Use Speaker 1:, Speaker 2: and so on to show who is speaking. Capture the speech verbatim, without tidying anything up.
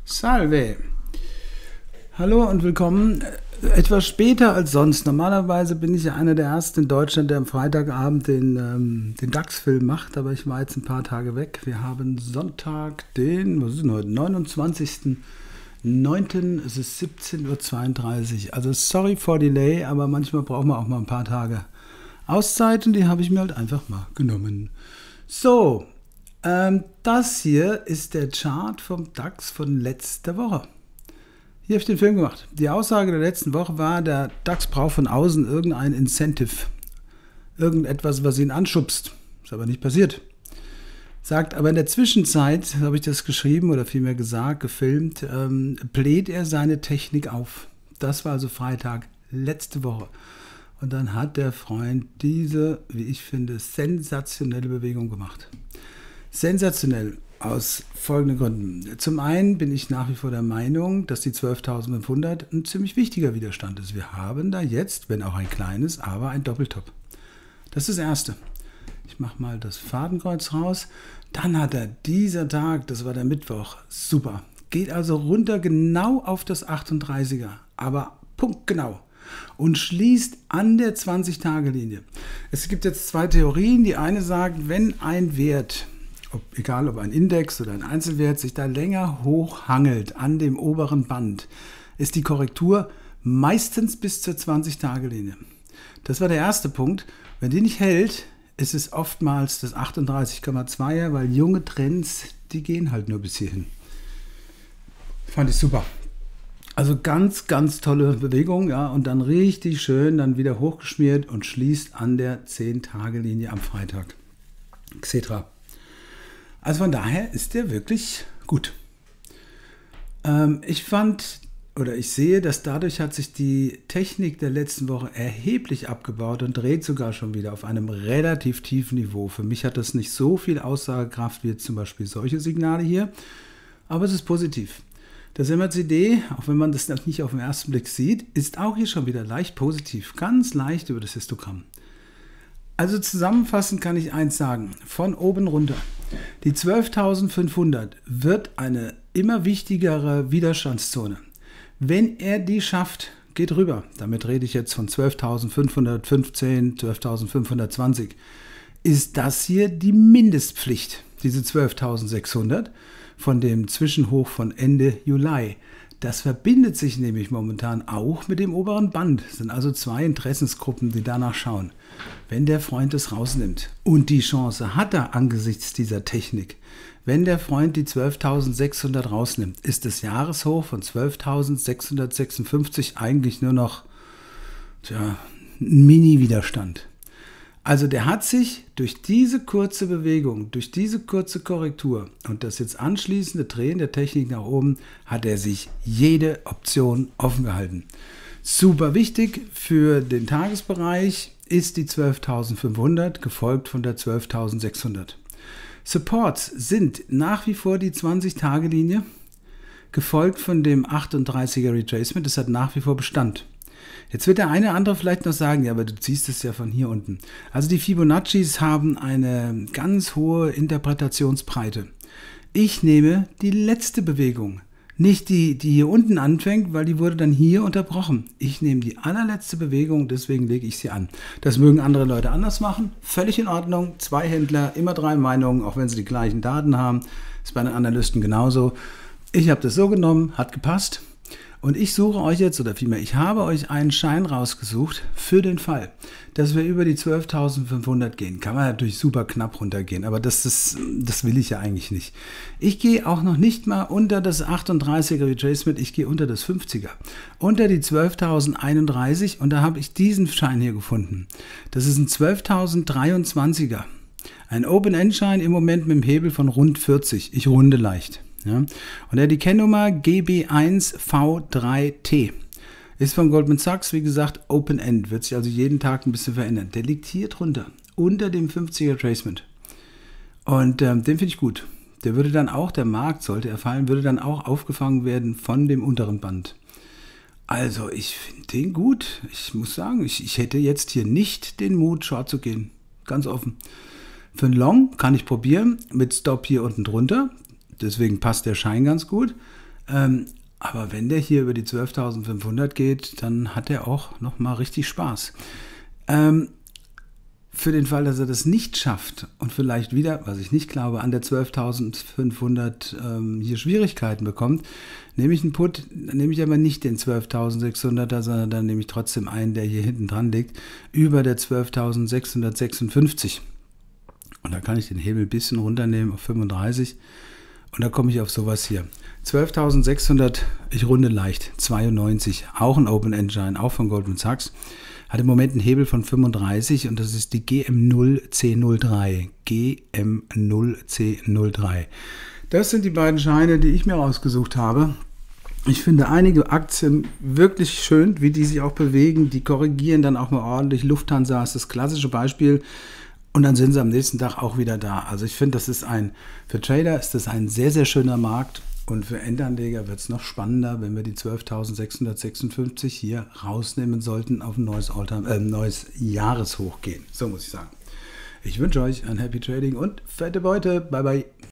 Speaker 1: Salve! Hallo und willkommen. Etwas später als sonst. Normalerweise bin ich ja einer der Ersten in Deutschland, der am Freitagabend den, ähm, den DAX-Film macht, aber ich war jetzt ein paar Tage weg. Wir haben Sonntag, den, was ist denn heute, neunundzwanzigsten neunten Es ist siebzehn Uhr zweiunddreißig. Also sorry for delay, aber manchmal braucht man auch mal ein paar Tage Auszeit und die habe ich mir halt einfach mal genommen. So, ähm, das hier ist der Chart vom DAX von letzter Woche. Hier habe ich den Film gemacht. Die Aussage der letzten Woche war, der DAX braucht von außen irgendein Incentive. Irgendetwas, was ihn anschubst. Ist aber nicht passiert. Sagt aber in der Zwischenzeit, habe ich das geschrieben oder vielmehr gesagt, gefilmt, ähm, bläht er seine Technik auf. Das war also Freitag, letzte Woche. Und dann hat der Freund diese, wie ich finde, sensationelle Bewegung gemacht. Sensationell. Aus folgenden Gründen. Zum einen bin ich nach wie vor der Meinung, dass die zwölftausendfünfhundert ein ziemlich wichtiger Widerstand ist. Wir haben da jetzt, wenn auch ein kleines, aber ein Doppeltop. Das ist das Erste. Ich mache mal das Fadenkreuz raus. Dann hat er dieser Tag, das war der Mittwoch, super. Geht also runter genau auf das achtunddreißiger, aber punktgenau. Und schließt an der zwanzig-Tage-Linie. Es gibt jetzt zwei Theorien. Die eine sagt, wenn ein Wert, ob, egal ob ein Index oder ein Einzelwert, sich da länger hochhangelt an dem oberen Band, ist die Korrektur meistens bis zur zwanzig-Tage-Linie. Das war der erste Punkt. Wenn die nicht hält, ist es oftmals das achtunddreißig Komma zweier, weil junge Trends, die gehen halt nur bis hierhin. Fand ich super. Also ganz, ganz tolle Bewegung, ja, und dann richtig schön, dann wieder hochgeschmiert und schließt an der zehn-Tage-Linie am Freitag. et cetera. Also von daher ist der wirklich gut. Ähm, ich fand oder ich sehe, dass dadurch hat sich die Technik der letzten Woche erheblich abgebaut und dreht sogar schon wieder auf einem relativ tiefen Niveau. Für mich hat das nicht so viel Aussagekraft wie jetzt zum Beispiel solche Signale hier, aber es ist positiv. Das M A C D, auch wenn man das nicht auf den ersten Blick sieht, ist auch hier schon wieder leicht positiv, ganz leicht über das Histogramm. Also zusammenfassend kann ich eins sagen, von oben runter. Die zwölftausendfünfhundert wird eine immer wichtigere Widerstandszone. Wenn er die schafft, geht rüber. Damit rede ich jetzt von zwölftausendfünfhundertfünfzehn, zwölftausendfünfhundertzwanzig. Ist das hier die Mindestpflicht, diese zwölftausendsechshundert von dem Zwischenhoch von Ende Juli. Das verbindet sich nämlich momentan auch mit dem oberen Band. Es sind also zwei Interessensgruppen, die danach schauen. Wenn der Freund es rausnimmt und die Chance hat er angesichts dieser Technik, wenn der Freund die zwölftausendsechshundert rausnimmt, ist das Jahreshoch von zwölftausendsechshundertsechsundfünfzig eigentlich nur noch tja, ein Mini-Widerstand. Also der hat sich durch diese kurze Bewegung, durch diese kurze Korrektur und das jetzt anschließende Drehen der Technik nach oben, hat er sich jede Option offen gehalten. Super wichtig für den Tagesbereich ist die zwölftausendfünfhundert, gefolgt von der zwölftausendsechshundert. Supports sind nach wie vor die zwanzig-Tage-Linie, gefolgt von dem achtunddreißiger Retracement, das hat nach wie vor Bestand. Jetzt wird der eine oder andere vielleicht noch sagen, ja, aber du ziehst es ja von hier unten. Also die Fibonaccis haben eine ganz hohe Interpretationsbreite. Ich nehme die letzte Bewegung, nicht die, die hier unten anfängt, weil die wurde dann hier unterbrochen. Ich nehme die allerletzte Bewegung, deswegen lege ich sie an. Das mögen andere Leute anders machen, völlig in Ordnung. Zwei Händler, immer drei Meinungen, auch wenn sie die gleichen Daten haben. Ist bei den Analysten genauso. Ich habe das so genommen, hat gepasst. Und ich suche euch jetzt, oder vielmehr, ich habe euch einen Schein rausgesucht für den Fall, dass wir über die zwölftausendfünfhundert gehen. Kann man natürlich super knapp runtergehen, aber das, ist, das will ich ja eigentlich nicht. Ich gehe auch noch nicht mal unter das achtunddreißiger Retracement, ich gehe unter das fünfziger. Unter die zwölftausendeinunddreißig und da habe ich diesen Schein hier gefunden. Das ist ein zwölftausenddreiundzwanziger. Ein Open-End-Schein im Moment mit einem Hebel von rund vierzig. Ich runde leicht. Ja. Und er hat die Kennnummer G B eins V drei T. Ist von Goldman Sachs, wie gesagt, Open End. Wird sich also jeden Tag ein bisschen verändern. Der liegt hier drunter, unter dem fünfziger Tracement. Und ähm, den finde ich gut. Der würde dann auch, der Markt, sollte er fallen, würde dann auch aufgefangen werden von dem unteren Band. Also ich finde den gut. Ich muss sagen, ich, ich hätte jetzt hier nicht den Mut, Short zu gehen. Ganz offen. Für einen Long kann ich probieren, mit Stop hier unten drunter. Deswegen passt der Schein ganz gut. Ähm, aber wenn der hier über die zwölftausendfünfhundert geht, dann hat er auch nochmal richtig Spaß. Ähm, Für den Fall, dass er das nicht schafft und vielleicht wieder, was ich nicht glaube, an der zwölftausendfünfhundert ähm, hier Schwierigkeiten bekommt, nehme ich einen Put, nehme ich aber nicht den zwölftausendsechshunderter, sondern dann nehme ich trotzdem einen, der hier hinten dran liegt, über der zwölftausendsechshundertsechsundfünfzig. Und da kann ich den Hebel ein bisschen runternehmen auf fünfunddreißig und da komme ich auf sowas hier. zwölftausendsechshundert, ich runde leicht, zweiundneunzig, auch ein Open-End-Schein, auch von Goldman Sachs. Hat im Moment einen Hebel von fünfunddreißig und das ist die G M null C null drei. G M null C null drei. Das sind die beiden Scheine, die ich mir rausgesucht habe. Ich finde einige Aktien wirklich schön, wie die sich auch bewegen. Die korrigieren dann auch mal ordentlich. Lufthansa ist das klassische Beispiel. Und dann sind sie am nächsten Tag auch wieder da. Also ich finde, das ist ein, für Trader ist das ein sehr, sehr schöner Markt. Und für Endanleger wird es noch spannender, wenn wir die zwölftausendsechshundertsechsundfünfzig hier rausnehmen sollten, auf ein neues, Alltime, äh, neues Jahreshoch gehen. So muss ich sagen. Ich wünsche euch ein Happy Trading und fette Beute. Bye, bye.